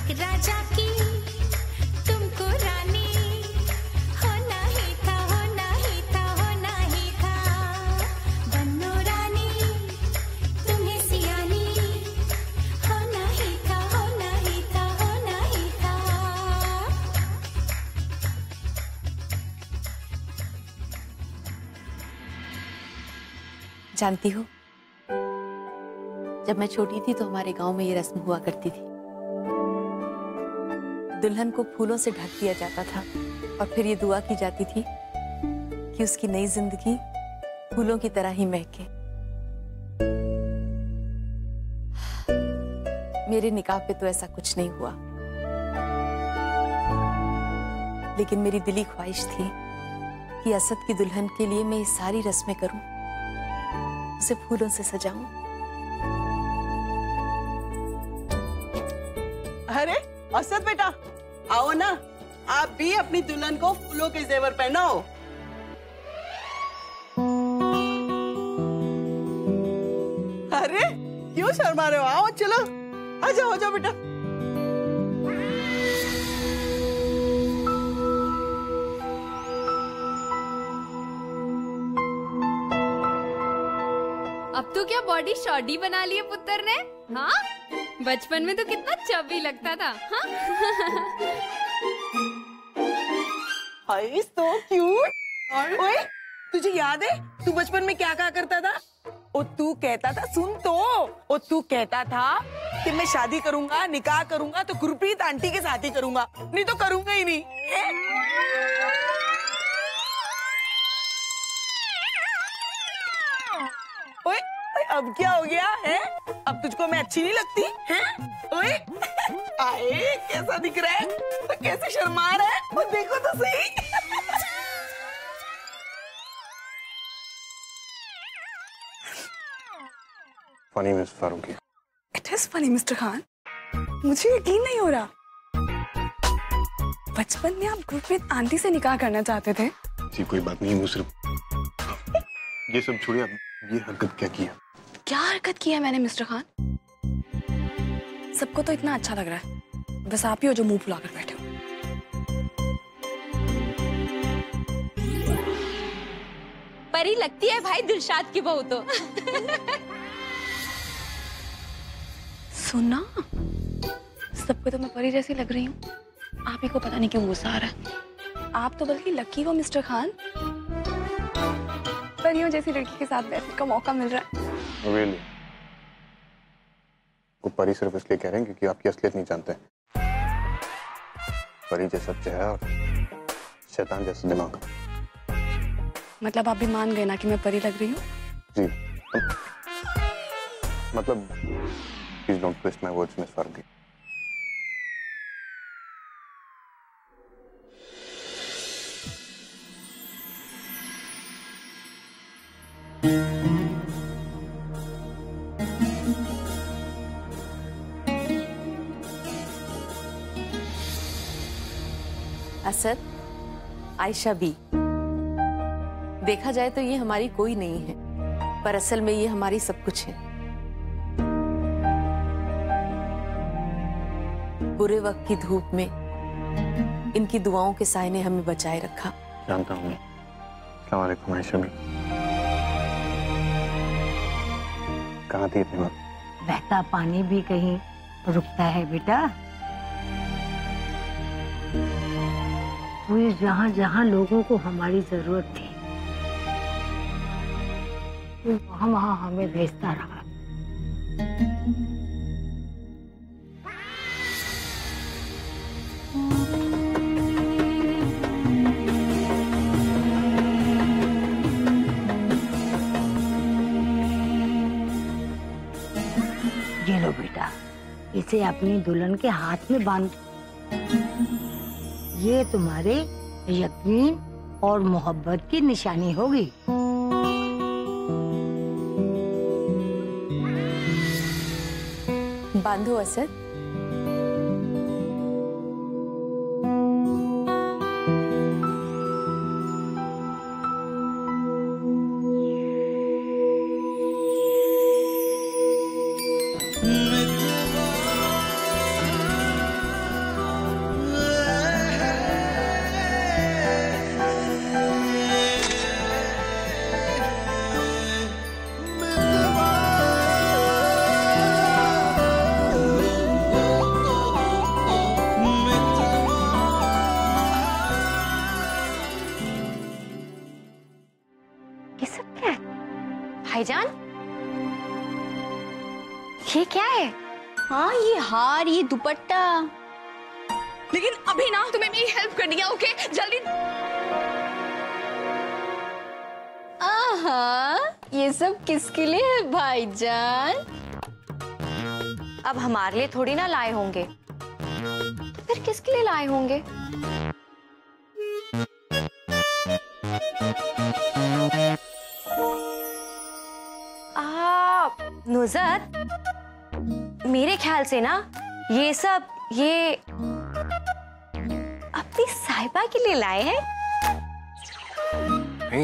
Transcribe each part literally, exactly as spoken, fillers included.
राजा की तुमको रानी होना ही था, होना ही था, होना ही था। बन्नो रानी तुम्हें सियानी होना ही था, होना ही था, होना ही था। जानती हो, जब मैं छोटी थी तो हमारे गांव में ये रस्म हुआ करती थी। दुल्हन को फूलों से ढक दिया जाता था और फिर ये दुआ की जाती थी कि उसकी नई जिंदगी फूलों की तरह ही महके। मेरे निकाह पे तो ऐसा कुछ नहीं हुआ, लेकिन मेरी दिली ख्वाहिश थी कि असद की दुल्हन के लिए मैं ये सारी रस्में करूं, उसे फूलों से सजाऊं। अरे असद बेटा, आओ ना, आप भी अपनी दुल्हन को फूलों के जेवर पहनाओ। अरे क्यों शर्मा रहे हो? आओ चलो, आ जाओ, आ जाओ बेटा। अब तो क्या बॉडी शॉडी बना ली है पुत्र ने? हाँ, बचपन में तो कितना चबी लगता था। हाँ? Hi so cute. ओए, तुझे याद है तू बचपन में क्या कहा करता था? ओ तू कहता था, सुन तो, ओ तू कहता था कि मैं शादी करूंगा, निकाह करूंगा तो गुरप्रीत आंटी के साथ ही करूंगा, नहीं तो करूंगा ही नहीं। ओए, ओए, अब क्या हो गया है? अब तुझको मैं अच्छी नहीं लगती है? ओए, आए कैसा दिख रहा है? तो कैसे शर्मा रहा है? वो देखो तो सही। Funny Miss Farooqui. It is funny Mister Khan, मुझे यकीन नहीं हो रहा। बचपन में आप गुरप्रीत आंटी से निकाह करना चाहते थे? जी कोई बात नहीं, वो सिर्फ ये सब छोड़िए, आप ये हरकत क्या किया? क्या हरकत की है मैंने मिस्टर खान? सबको तो इतना अच्छा लग रहा है, बस आप ही हो जो मुंह फुलाकर बैठे हो। परी लगती है भाई दिलशाद की बहू तो। सुना, सबको तो मैं परी जैसी लग रही हूँ, आप ही को पता नहीं क्यों गुस्सा आ रहा है। आप तो बल्कि लकी हो मिस्टर खान, परियों जैसी लड़की के साथ बैठने का मौका मिल रहा है। Really? वो परी सिर्फ इसलिए कह रहे हैं क्योंकि आपकी असलियत नहीं जानते। परी जैसा चेहरा और शैतान जैसा दिमाग। मतलब आप भी मान गए ना कि मैं परी लग रही हूँ? जी, मतलब please don't twist my words Miss Farooqui. Asad, Ayesha Bi, देखा जाए तो ये हमारी कोई नहीं है, पर असल में ये हमारी सब कुछ है। बुरे वक्त की धूप में इनकी दुआओं के साए ने हमें बचाए रखा। जानता हूँ। अस्सलाम वालेकुम आयशा बी। कहाँ थी इतनी बार? बहता पानी भी कहीं रुकता है बेटा। वो जहाँ जहाँ लोगों को हमारी जरूरत थी वहाँ वहाँ हमें भेजता रहा। ये लो बेटा, इसे अपनी दुल्हन के हाथ में बांध। ये तुम्हारे यकीन और मोहब्बत की निशानी होगी। बांधो असद। भाईजान, ये क्या है? हाँ, ये हार, ये दुपट्टा। लेकिन अभी ना तुम्हें मेरी हेल्प करनी है, ओके? जल्दी। आहा, ये सब किसके लिए है भाईजान? अब हमारे लिए थोड़ी ना लाए होंगे, तो फिर किसके लिए लाए होंगे? आ, नुज़त, मेरे ख्याल से ना ये सब ये अपनी साहिबा के लिए लाए हैं। नहीं,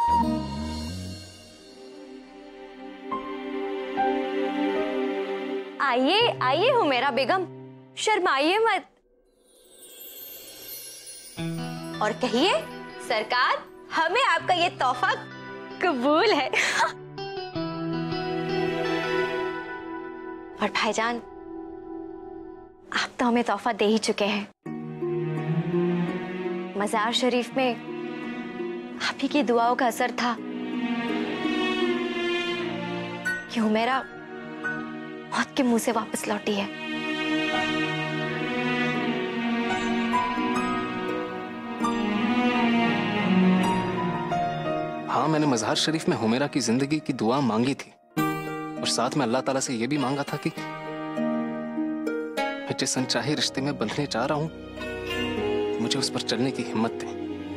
आइए आइए हुमैरा बेगम, शर्माइए मत और कहिए सरकार, हमें आपका ये तोहफा कबूल है। और भाईजान, आप तो हमें तोहफा दे ही चुके हैं। मज़ार शरीफ में आप ही की दुआओं का असर था कि हुमैरा मौत के मुंह से वापस लौटी है। हाँ, मैंने मज़ार शरीफ में हुमैरा की जिंदगी की दुआ मांगी थी और साथ में अल्लाह ताला से यह भी मांगा था कि मैं जिस अनचाहे रिश्ते में बंधने चाह रहा हूं, मुझे उस पर चलने की हिम्मत दें।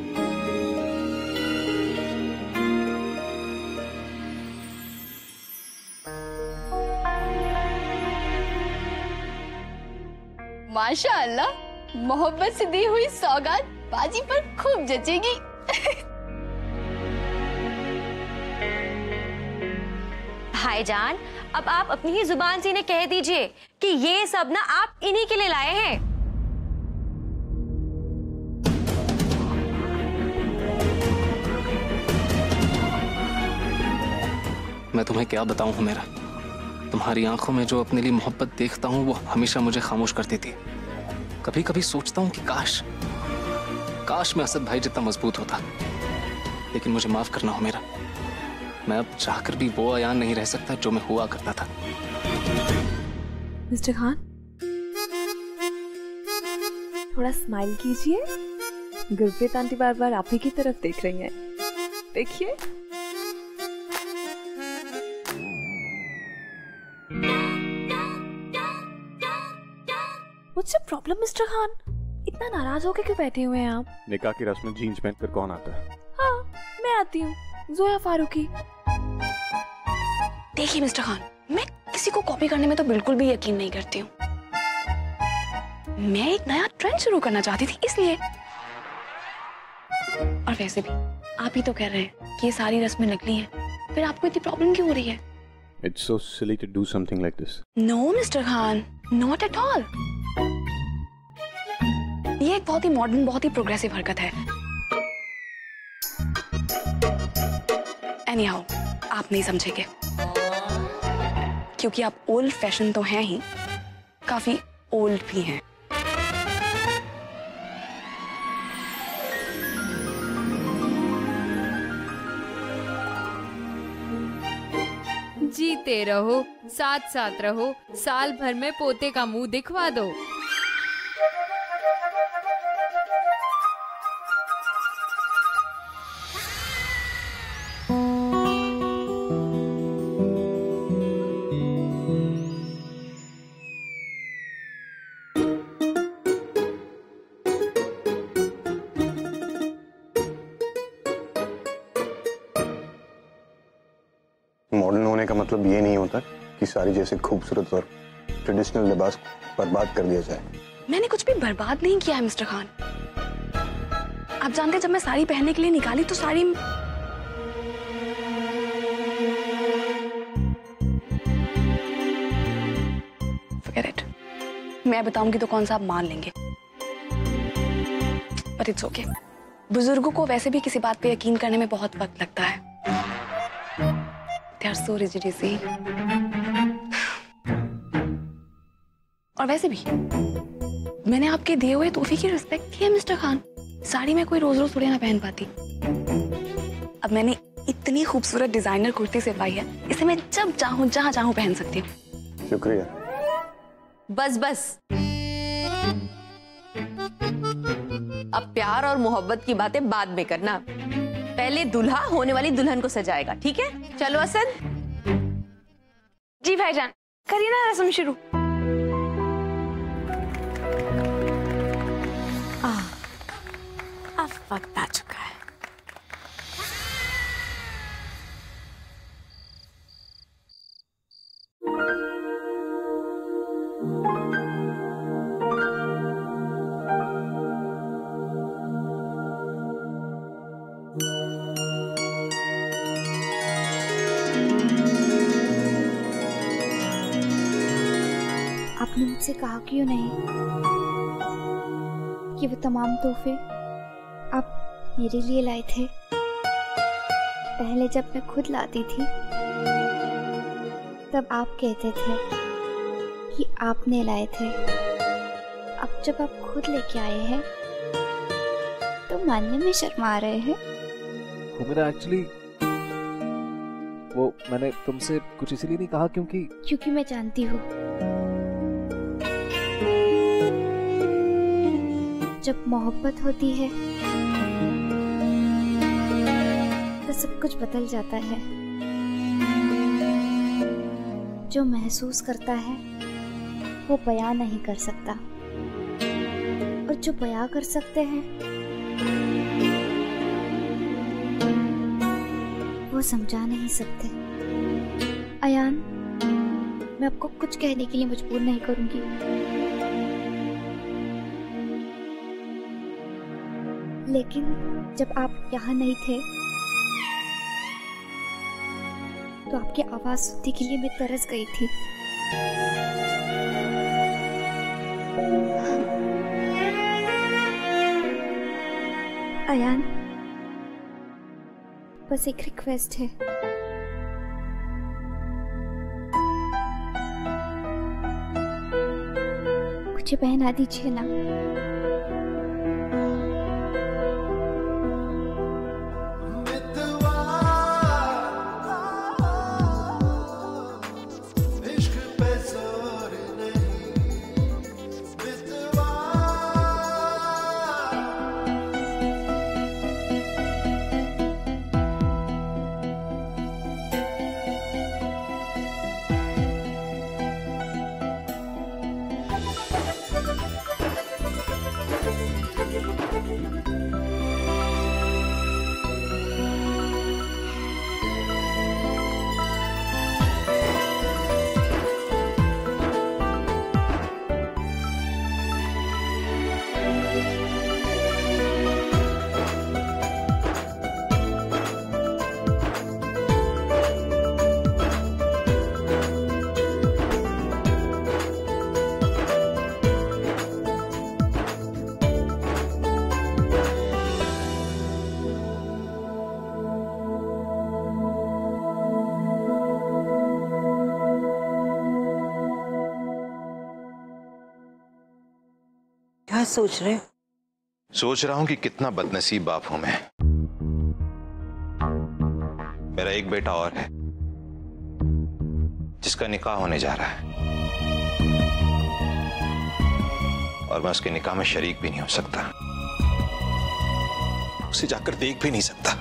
माशाअल्लाह, मोहब्बत से दी हुई सौगात बाजी पर खूब जचेगी। भाईजान, अब आप अपनी ही जुबान से इन्हें कह दीजिए कि ये सब ना आप इन्हीं के लिए लाए हैं। मैं तुम्हें क्या बताऊं हुमैरा, तुम्हारी आंखों में जो अपने लिए मोहब्बत देखता हूं वो हमेशा मुझे खामोश कर देती है। कभी कभी सोचता हूं कि काश काश मैं असद भाई जितना मजबूत होता, लेकिन मुझे माफ करना हुमैरा, मैं अब चाहकर भी वो अयान नहीं रह सकता जो मैं हुआ करता था। मिस्टर खान, थोड़ा स्माइल कीजिए। गुरप्रीत आंटी बार बार आप ही की तरफ देख रही हैं। देखिए। What's your problem, mister Khan? इतना नाराज होके क्यों बैठे हुए हैं आप? निकाह की रस्म में जीन्स पहनकर कौन आता है? हाँ, मैं आती हूँ, जोया फारूकी। देखिए मिस्टर खान, मैं किसी को कॉपी करने में तो बिल्कुल भी यकीन नहीं करती हूँ। मैं एक नया ट्रेंड शुरू करना चाहती थी, इसलिए। और वैसे भी आप ही तो कह रहे हैं कि ये सारी रस्में नकली हैं, फिर आपको इतनी प्रॉब्लम क्यों हो रही है? It's so silly to do something like this. No, Mister Khan, not at all. ये एक बहुत ही मॉडर्न, बहुत ही प्रोग्रेसिव हरकत है। Anyhow, आप नहीं समझेंगे, क्योंकि आप ओल्ड फैशन तो हैं ही, काफी ओल्ड भी हैं। जीते रहो, साथ साथ रहो, साल भर में पोते का मुंह दिखवा दो। मॉडर्न होने का मतलब ये नहीं होता कि सारी जैसे खूबसूरत और ट्रेडिशनल लिबास बर्बाद कर दिया जाए। मैंने कुछ भी बर्बाद नहीं किया है मिस्टर खान। आप जानते हैं, जब मैं साड़ी पहनने के लिए निकाली तो साड़ी Forget it. मैं बताऊंगी तो कौन सा आप मान लेंगे, बट इट्स ओके। बुजुर्गों को वैसे भी किसी बात पे यकीन करने में बहुत वक्त लगता है। They are so rigid, you see. और वैसे भी मैंने आपके दिए हुए तोहफे की रिस्पेक्ट की है मिस्टर खान। साड़ी में कोई रोज रोज थोड़ी ना पहन पाती। अब मैंने इतनी खूबसूरत डिजाइनर कुर्ती सिलवाई है, इसे मैं जब चाहूँ जहाँ चाहूँ पहन सकती हूँ। शुक्रिया। बस बस, अब प्यार और मोहब्बत की बातें बाद में करना, पहले दूल्हा होने वाली दुल्हन को सजाएगा, ठीक है? चलो असद। जी भाईजान, करिए ना रस्म शुरू। अब वक्त आ चुका है। आपने मुझसे कहा क्यों नहीं कि वो तमाम तोहफे आप मेरे लिए लाए थे? पहले जब मैं खुद लाती थी तब आप कहते थे कि आपने लाए थे। अब जब आप खुद लेके आए हैं तो मानने में शर्मा रहे हैं। वो मेरा एक्चुअली वो मैंने तुमसे कुछ इसीलिए नहीं कहा क्योंकि क्योंकि मैं जानती हूँ जब मोहब्बत होती है तो सब कुछ बदल जाता है। जो महसूस करता है वो बयां नहीं कर सकता, और जो बयां कर सकते हैं वो समझा नहीं सकते। अयान, मैं आपको कुछ कहने के लिए मजबूर नहीं करूंगी, लेकिन जब आप यहाँ नहीं थे तो आपकी आवाज सुनने के लिए मैं तरस गई थी। अयान, बस एक रिक्वेस्ट है। मुझे पहना दीजिए ना। क्या सोच रहे हो? सोच रहा हूं कि कितना बदनसीब बाप हूं मैं। मेरा एक बेटा और है जिसका निकाह होने जा रहा है, और मैं उसके निकाह में शरीक भी नहीं हो सकता, उसे जाकर देख भी नहीं सकता।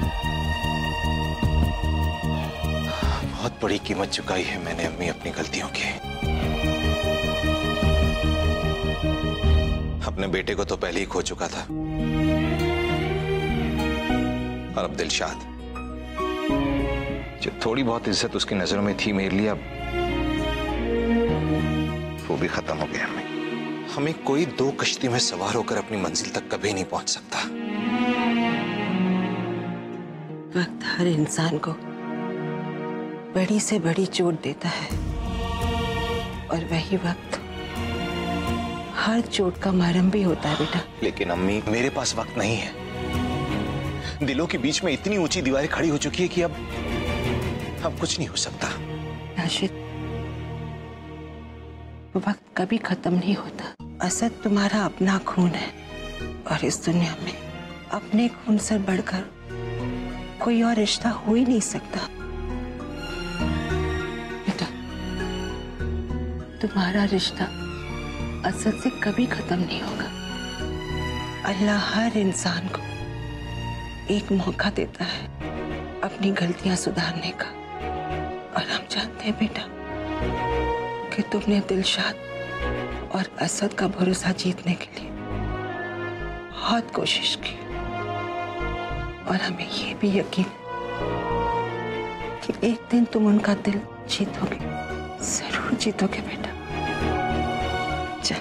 बहुत बड़ी कीमत चुकाई है मैंने अम्मी अपनी गलतियों की। अपने बेटे को तो पहले ही खो चुका था, और अब दिलशाद, जो थोड़ी बहुत इज्जत उसकी नजरों में थी मेरे लिए, अब वो भी खत्म हो गया। हमें हमें कोई दो कश्ती में सवार होकर अपनी मंजिल तक कभी नहीं पहुंच सकता। वक्त हर इंसान को बड़ी से बड़ी चोट देता है, और वही वक्त हर चोट का मरहम भी होता है बेटा। लेकिन अम्मी, मेरे पास वक्त नहीं है। दिलों के बीच में इतनी ऊंची दीवारें खड़ी हो चुकी है कि अब अब कुछ नहीं हो सकता। राशिद, वक्त कभी खत्म नहीं होता। असद तुम्हारा अपना खून है, और इस दुनिया में अपने खून से बढ़कर कोई और रिश्ता हो ही नहीं सकता। बेटा, तुम्हारा रिश्ता असद से कभी खत्म नहीं होगा। अल्लाह हर इंसान को एक मौका देता है अपनी गलतियां सुधारने का, और हम जानते हैं बेटा कि तुमने दिलशाद और असद का भरोसा जीतने के लिए बहुत कोशिश की, और हमें ये भी यकीन है कि एक दिन तुम उनका दिल जीतोगे, जरूर जीतोगे बेटा। चल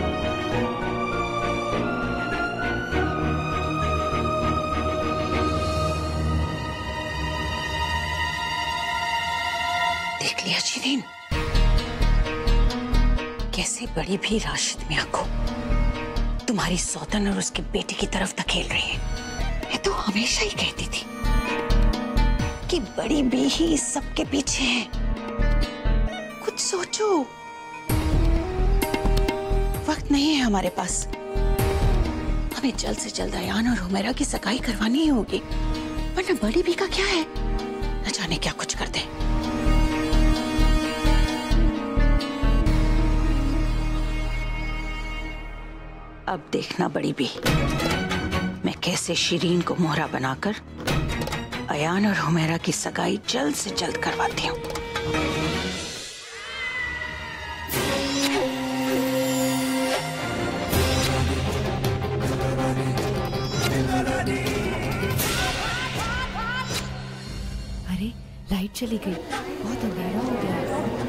देख लिया शिरीन, कैसे बड़ी भी राशिद मियां को तुम्हारी सौतन और उसके बेटे की तरफ धकेल रही है। मैं तो हमेशा ही कहती थी कि बड़ी बी ही इस सब के पीछे है। कुछ सोचो, वक्त नहीं है हमारे पास। हमें जल्द से जल्द अयान और हुमैरा की सगाई करवानी ही होगी, वरना बड़ी बी का क्या है, न जाने क्या कुछ कर दे। अब देखना बड़ी बी, मैं कैसे शिरीन को मोहरा बनाकर अयान और हुमैरा की सगाई जल्द से जल्द करवाती हूँ। अरे लाइट चली गई, बहुत अंधेरा हो गया।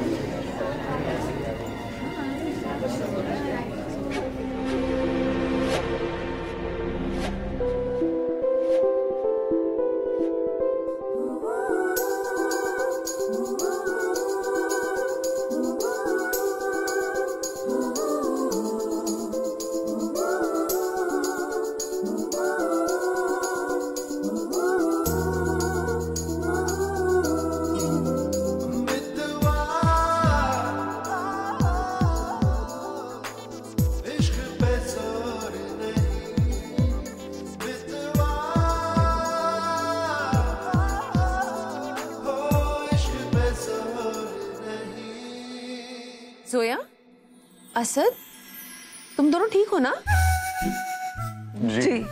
जोया, असद, तुम दोनों ठीक हो ना? जी, जी।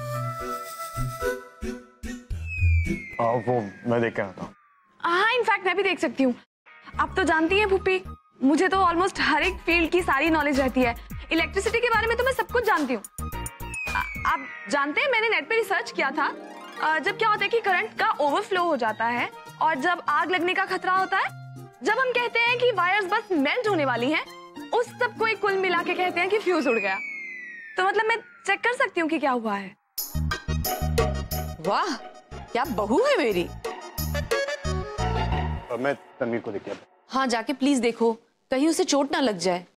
आ, वो मैं देख के आता हूँ। हाँ, इनफैक्ट मैं भी देख सकती हूँ। आप तो जानती हैं भूपी, मुझे तो ऑलमोस्ट हर एक फील्ड की सारी नॉलेज रहती है। इलेक्ट्रिसिटी के बारे में तो मैं सब कुछ जानती हूँ। आप जानते हैं, मैंने नेट पे रिसर्च किया था, जब क्या होता है कि करंट का ओवरफ्लो हो जाता है और जब आग लगने का खतरा होता है, जब हम कहते हैं कि वायर्स बस मेल्ट होने वाली हैं, उस सब को एक कुल मिला के कहते हैं कि फ्यूज उड़ गया। तो मतलब मैं चेक कर सकती हूँ कि क्या हुआ है। वाह, क्या बहू है मेरी। मैं तन्वीर को लेके आता हूँ। हाँ, जाके प्लीज देखो, कहीं उसे चोट ना लग जाए।